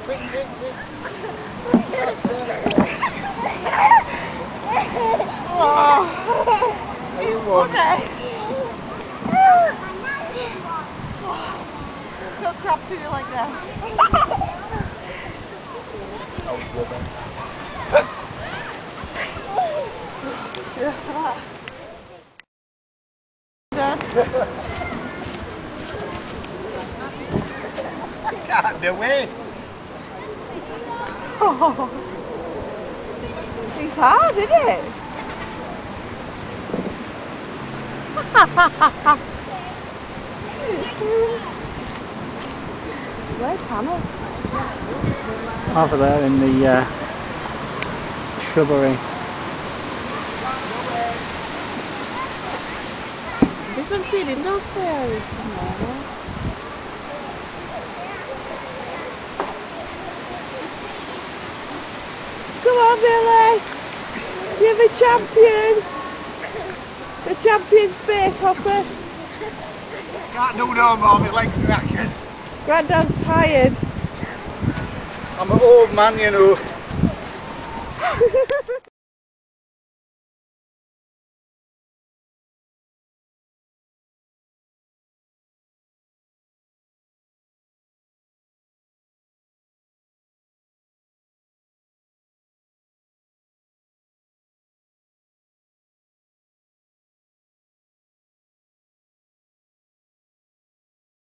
Quick, quick, quick. Oh, You won. Don't crap to me like that. Oh, woman. Can't do it. Oh, it's hard, isn't it? Where's Hannah? Over there in the shrubbery. This meant to be an indoor fair somewhere. Come on, Billy! You're the champion! The champion space hopper! Can't do no more, my legs are knackered. Granddad's tired. I'm an old man, you know.